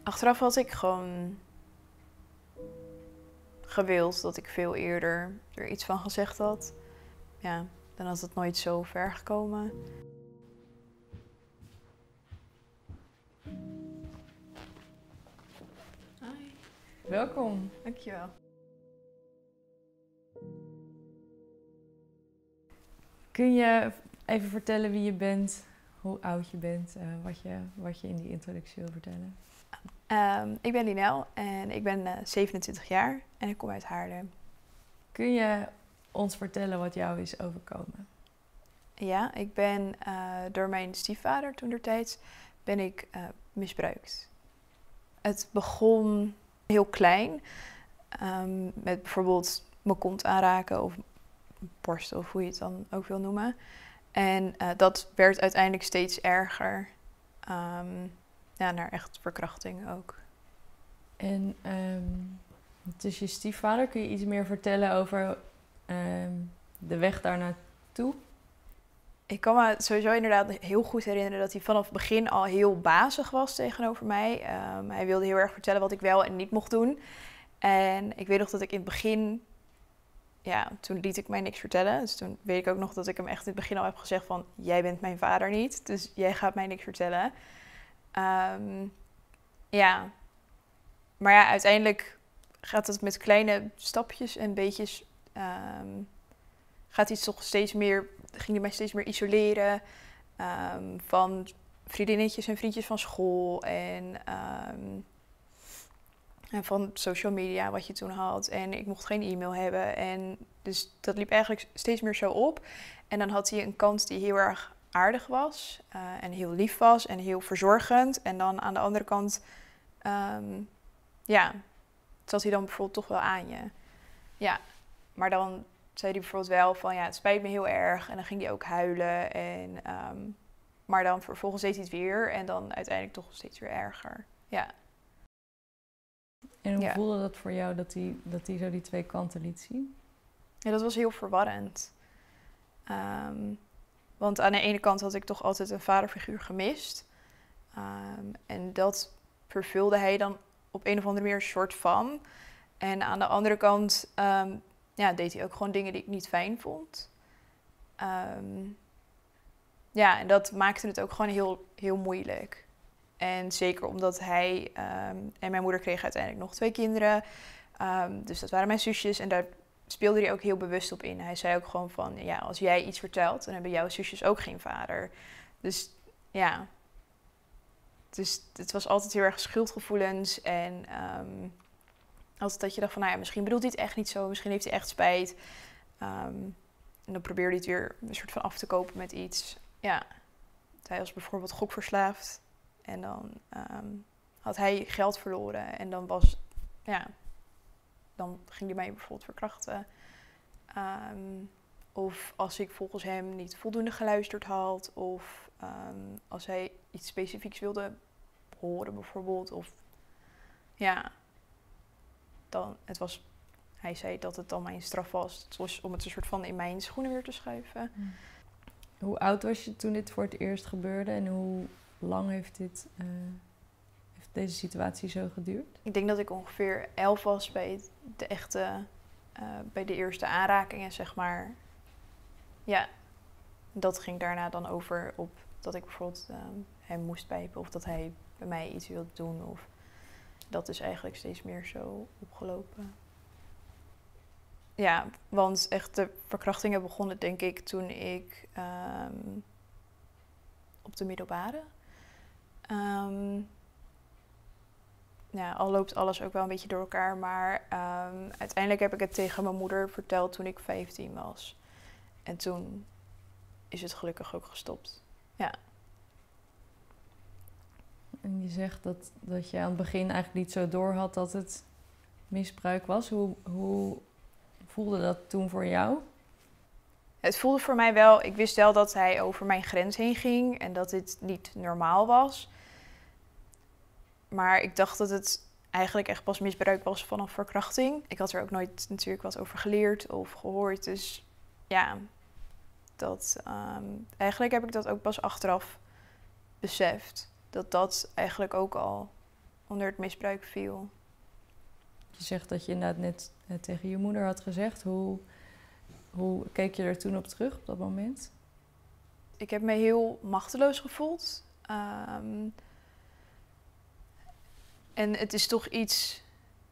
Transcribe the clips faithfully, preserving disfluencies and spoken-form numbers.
Achteraf had ik gewoon gewild dat ik veel eerder er iets van gezegd had. Ja, dan had het nooit zo ver gekomen. Hi. Welkom. Dankjewel. Kun je even vertellen wie je bent, hoe oud je bent, uh, wat, je, wat je in die introductie wil vertellen? Um, ik ben Linel en ik ben uh, zevenentwintig jaar en ik kom uit Haarlem. Kun je ons vertellen wat jou is overkomen? Ja, ik ben uh, door mijn stiefvader toentertijds ben ik uh, misbruikt. Het begon heel klein, um, met bijvoorbeeld mijn kont aanraken of borst of hoe je het dan ook wil noemen. En uh, dat werd uiteindelijk steeds erger, um, ja, naar echt verkrachting ook. En um, het is je stiefvader, kun je iets meer vertellen over um, de weg daar naartoe? Ik kan me sowieso inderdaad heel goed herinneren dat hij vanaf het begin al heel bazig was tegenover mij. Um, hij wilde heel erg vertellen wat ik wel en niet mocht doen. En ik weet nog dat ik in het begin, ja, toen liet ik mij niks vertellen. Dus toen weet ik ook nog dat ik hem echt in het begin al heb gezegd van, jij bent mijn vader niet, dus jij gaat mij niks vertellen. Um, ja, maar ja, uiteindelijk gaat het met kleine stapjes en beetjes, um, gaat iets toch steeds meer, ging hij mij steeds meer isoleren um, van vriendinnetjes en vriendjes van school en, um, en van social media wat je toen had. En ik mocht geen e-mail hebben en dus dat liep eigenlijk steeds meer zo op. En dan had hij een kant die heel erg aardig was uh, en heel lief was en heel verzorgend. En dan aan de andere kant, um, ja, zat hij dan bijvoorbeeld toch wel aan je. Ja, maar dan zei hij bijvoorbeeld wel van, ja, het spijt me heel erg. En dan ging hij ook huilen. En, um, maar dan vervolgens deed hij het weer. En dan uiteindelijk toch steeds weer erger. Ja. En hoe ja. voelde dat voor jou dat hij, dat hij zo die twee kanten liet zien? Ja, dat was heel verwarrend. Um, want aan de ene kant had ik toch altijd een vaderfiguur gemist. Um, en dat vervulde hij dan op een of andere manier een soort van. En aan de andere kant um, ja, deed hij ook gewoon dingen die ik niet fijn vond. Um, ja, en dat maakte het ook gewoon heel, heel moeilijk. En zeker omdat hij um, en mijn moeder kregen uiteindelijk nog twee kinderen. Um, dus dat waren mijn zusjes en daar speelde hij ook heel bewust op in. Hij zei ook gewoon van, ja, als jij iets vertelt, dan hebben jouw zusjes ook geen vader. Dus ja, dus het was altijd heel erg schuldgevoelens en um, altijd dat je dacht van, nou ja, misschien bedoelt hij het echt niet zo, misschien heeft hij echt spijt. Um, en dan probeerde hij het weer een soort van af te kopen met iets. Ja, hij was bijvoorbeeld gokverslaafd en dan um, had hij geld verloren en dan was, ja, dan ging hij mij bijvoorbeeld verkrachten. Um, of als ik volgens hem niet voldoende geluisterd had, of um, als hij iets specifieks wilde horen bijvoorbeeld, of ja, dan, het was, hij zei dat het dan mijn straf was. Het was om het een soort van in mijn schoenen weer te schuiven. Hmm. Hoe oud was je toen dit voor het eerst gebeurde en hoe lang heeft, dit, uh, heeft deze situatie zo geduurd? Ik denk dat ik ongeveer elf was bij de echte, uh, bij de eerste aanrakingen, zeg maar. Ja, dat ging daarna dan over op dat ik bijvoorbeeld uh, hem moest pijpen of dat hij bij mij iets wilde doen. Of dat is eigenlijk steeds meer zo opgelopen. Ja, want echt de verkrachtingen begonnen denk ik toen ik um, op de middelbare. Um, ja, al loopt alles ook wel een beetje door elkaar, maar um, uiteindelijk heb ik het tegen mijn moeder verteld toen ik vijftien was. En toen is het gelukkig ook gestopt. Ja. En je zegt dat, dat je aan het begin eigenlijk niet zo door had dat het misbruik was. Hoe, hoe voelde dat toen voor jou? Het voelde voor mij wel, ik wist wel dat hij over mijn grens heen ging en dat dit niet normaal was. Maar ik dacht dat het eigenlijk echt pas misbruik was vanaf verkrachting. Ik had er ook nooit natuurlijk wat over geleerd of gehoord. Dus ja, dat, um, eigenlijk heb ik dat ook pas achteraf beseft. Dat dat eigenlijk ook al onder het misbruik viel. Je zegt dat je inderdaad net eh, tegen je moeder had gezegd. Hoe, hoe keek je er toen op terug, op dat moment? Ik heb me heel machteloos gevoeld. Um, en het is toch iets...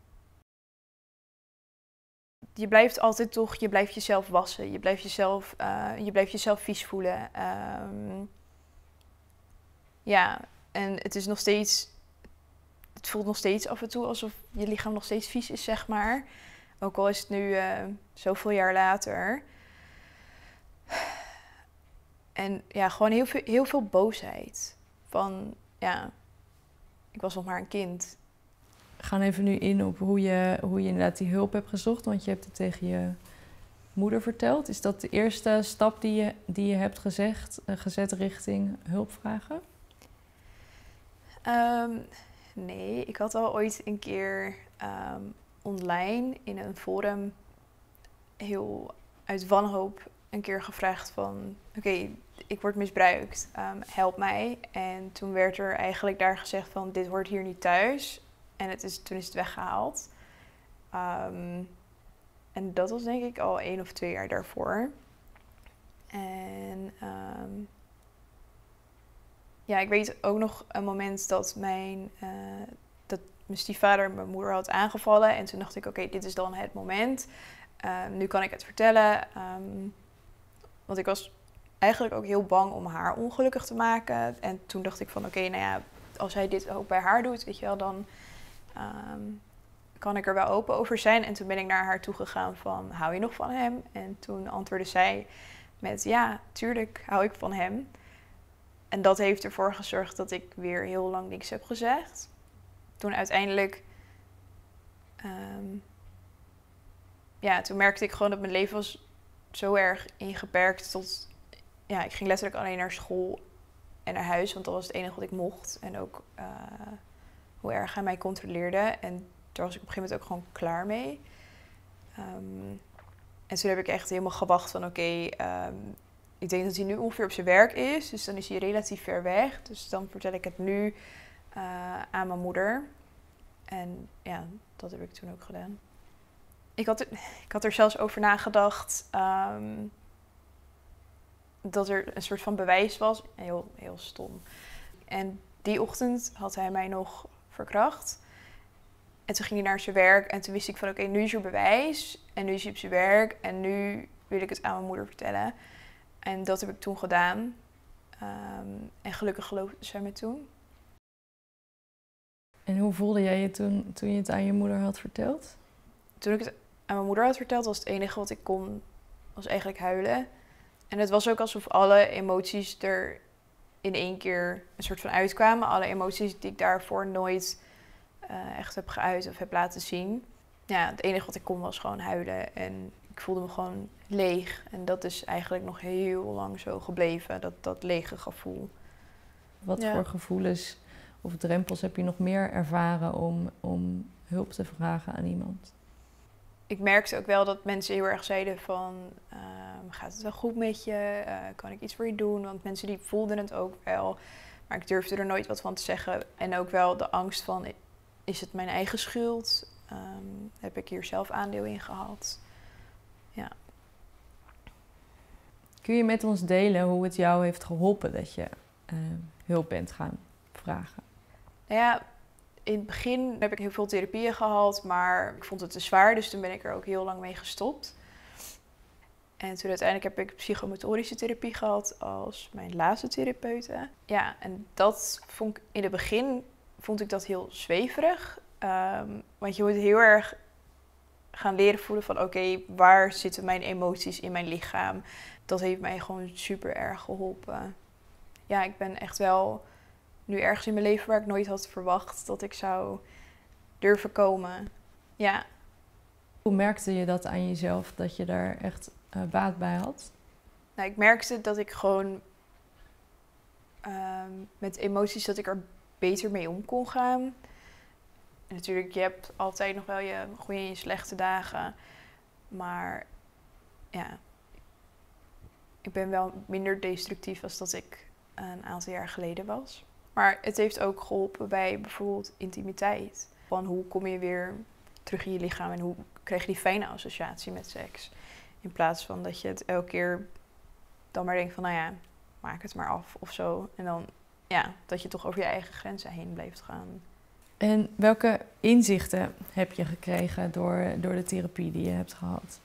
Je blijft altijd toch, je blijft jezelf wassen. Je blijft jezelf, uh, je blijft jezelf vies voelen. Um, ja, en het is nog steeds... Het voelt nog steeds af en toe alsof je lichaam nog steeds vies is, zeg maar. Ook al is het nu uh, zoveel jaar later. En ja, gewoon heel veel, heel veel boosheid. Van, ja, ik was nog maar een kind. We gaan even nu in op hoe je, hoe je inderdaad die hulp hebt gezocht. Want je hebt het tegen je moeder verteld. Is dat de eerste stap die je, die je hebt gezegd, uh, gezet richting hulp vragen? Um, nee, ik had al ooit een keer um, online in een forum heel uit wanhoop een keer gevraagd van... Oké, okay, ik word misbruikt, um, help mij. En toen werd er eigenlijk daar gezegd van... Dit hoort hier niet thuis. En het is, toen is het weggehaald. Um, en dat was denk ik al één of twee jaar daarvoor. En um, ja, ik weet ook nog een moment dat mijn, uh, dat mijn stiefvader mijn moeder had aangevallen. En toen dacht ik, oké, okay, dit is dan het moment. Um, nu kan ik het vertellen. Um, want ik was eigenlijk ook heel bang om haar ongelukkig te maken. En toen dacht ik van, oké, okay, nou ja, als hij dit ook bij haar doet, weet je wel, dan... Um, kan ik er wel open over zijn. En toen ben ik naar haar toe gegaan van, hou je nog van hem? En toen antwoordde zij met, ja, tuurlijk hou ik van hem. En dat heeft ervoor gezorgd dat ik weer heel lang niks heb gezegd. Toen uiteindelijk, um, ja, toen merkte ik gewoon dat mijn leven was zo erg ingeperkt tot, ja, ik ging letterlijk alleen naar school en naar huis, want dat was het enige wat ik mocht. En ook uh, hoe erg hij mij controleerde. En daar was ik op een gegeven moment ook gewoon klaar mee. Um, en toen heb ik echt helemaal gewacht van oké, okay, um, ik denk dat hij nu ongeveer op zijn werk is. Dus dan is hij relatief ver weg. Dus dan vertel ik het nu uh, aan mijn moeder. En ja, dat heb ik toen ook gedaan. Ik had er, ik had er zelfs over nagedacht um, dat er een soort van bewijs was. Heel, heel stom. En die ochtend had hij mij nog verkracht. En toen ging hij naar zijn werk en toen wist ik van oké, okay, nu is er bewijs. En nu is hij op zijn werk en nu wil ik het aan mijn moeder vertellen. En dat heb ik toen gedaan. Um, en gelukkig geloofde zij me toen. En hoe voelde jij je toen, toen je het aan je moeder had verteld? Toen ik het aan mijn moeder had verteld, was het enige wat ik kon, was eigenlijk huilen. En het was ook alsof alle emoties er in één keer een soort van uitkwamen. Alle emoties die ik daarvoor nooit uh, echt heb geuit of heb laten zien. Ja, het enige wat ik kon was gewoon huilen. En ik voelde me gewoon leeg. En dat is eigenlijk nog heel lang zo gebleven, dat, dat lege gevoel. Wat ja. voor gevoelens of drempels heb je nog meer ervaren om, om hulp te vragen aan iemand? Ik merkte ook wel dat mensen heel erg zeiden van, uh, gaat het wel goed met je? Uh, kan ik iets voor je doen? Want mensen die voelden het ook wel. Maar ik durfde er nooit wat van te zeggen. En ook wel de angst van, is het mijn eigen schuld? Um, heb ik hier zelf aandeel in gehad? Ja. Kun je met ons delen hoe het jou heeft geholpen dat je uh, hulp bent gaan vragen? Nou ja, in het begin heb ik heel veel therapieën gehad, maar ik vond het te zwaar, dus toen ben ik er ook heel lang mee gestopt. En toen uiteindelijk heb ik psychomotorische therapie gehad als mijn laatste therapeute. Ja, en dat vond ik in het begin vond ik dat heel zweverig. Um, want je moet heel erg gaan leren voelen van oké, okay, waar zitten mijn emoties in mijn lichaam? Dat heeft mij gewoon super erg geholpen. Ja, ik ben echt wel nu ergens in mijn leven waar ik nooit had verwacht dat ik zou durven komen. Ja. Hoe merkte je dat aan jezelf, dat je daar echt uh, baat bij had? Nou, ik merkte dat ik gewoon uh, met emoties dat ik er beter mee om kon gaan. En natuurlijk, je hebt altijd nog wel je goede en je slechte dagen. Maar ja, ik ben wel minder destructief als dat ik een aantal jaar geleden was. Maar het heeft ook geholpen bij bijvoorbeeld intimiteit. Van hoe kom je weer terug in je lichaam en hoe krijg je die fijne associatie met seks. In plaats van dat je het elke keer dan maar denkt van, nou ja, maak het maar af of zo. En dan, ja, dat je toch over je eigen grenzen heen blijft gaan. En welke inzichten heb je gekregen door, door de therapie die je hebt gehad?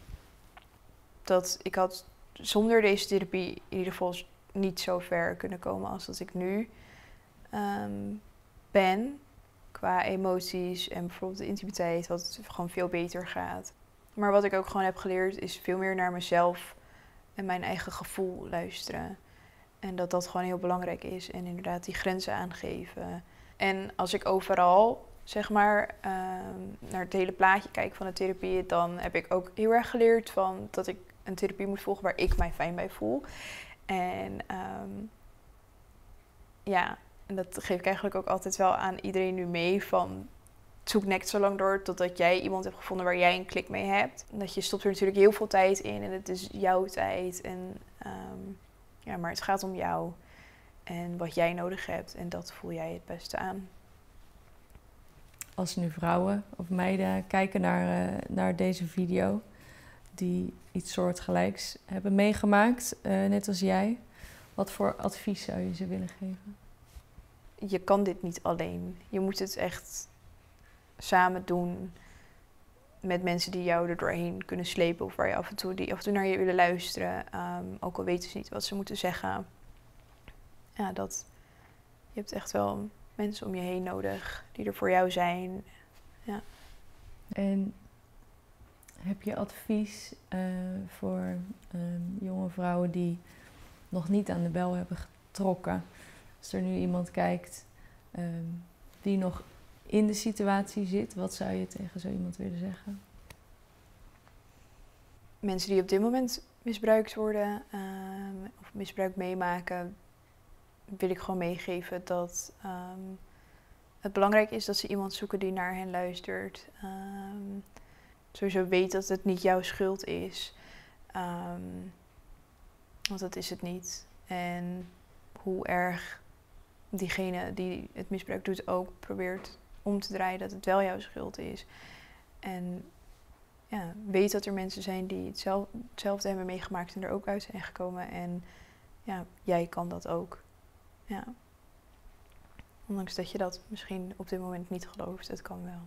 Dat ik had zonder deze therapie in ieder geval niet zo ver kunnen komen als dat ik nu um, ben. Qua emoties en bijvoorbeeld de intimiteit, wat het gewoon veel beter gaat. Maar wat ik ook gewoon heb geleerd is veel meer naar mezelf en mijn eigen gevoel luisteren. En dat dat gewoon heel belangrijk is. En inderdaad die grenzen aangeven. En als ik overal, zeg maar, um, naar het hele plaatje kijk van de therapie, dan heb ik ook heel erg geleerd van dat ik een therapie moet volgen waar ik mij fijn bij voel. En um, ja, en dat geef ik eigenlijk ook altijd wel aan iedereen nu mee van zoek net zo lang door totdat jij iemand hebt gevonden waar jij een klik mee hebt. En dat je stopt er natuurlijk heel veel tijd in en het is jouw tijd. En, um, ja, maar het gaat om jou en wat jij nodig hebt en dat voel jij het beste aan. Als nu vrouwen of meiden kijken naar, uh, naar deze video die iets soortgelijks hebben meegemaakt, uh, net als jij, wat voor advies zou je ze willen geven? Je kan dit niet alleen. Je moet het echt samen doen met mensen die jou er doorheen kunnen slepen of waar je af en toe, die af en toe naar je willen luisteren. Um, ook al weten ze niet wat ze moeten zeggen. Ja, dat, je hebt echt wel mensen om je heen nodig die er voor jou zijn. Ja. En heb je advies uh, voor um, jonge vrouwen die nog niet aan de bel hebben getrokken? Als er nu iemand kijkt um, die nog in de situatie zit, wat zou je tegen zo iemand willen zeggen? Mensen die op dit moment misbruikt worden um, of misbruik meemaken, wil ik gewoon meegeven dat um, het belangrijk is dat ze iemand zoeken die naar hen luistert. Um, sowieso weet dat het niet jouw schuld is. Um, want dat is het niet. En hoe erg diegene die het misbruik doet ook probeert om te draaien dat het wel jouw schuld is. En ja, weet dat er mensen zijn die hetzelfde, hetzelfde hebben meegemaakt en er ook uit zijn gekomen. En ja, jij kan dat ook. Ja. Ondanks dat je dat misschien op dit moment niet gelooft, het kan wel.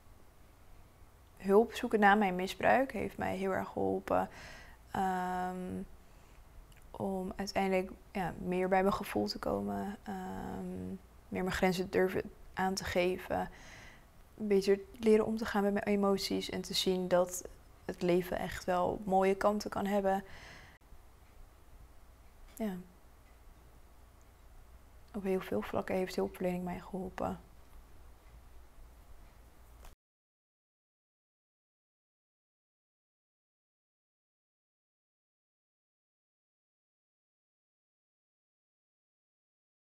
Hulp zoeken na mijn misbruik heeft mij heel erg geholpen. Um, om uiteindelijk ja, meer bij mijn gevoel te komen. Um, meer mijn grenzen durven aan te geven. Beter leren om te gaan met mijn emoties. En te zien dat het leven echt wel mooie kanten kan hebben. Ja. Op heel veel vlakken heeft hulpverlening mij geholpen.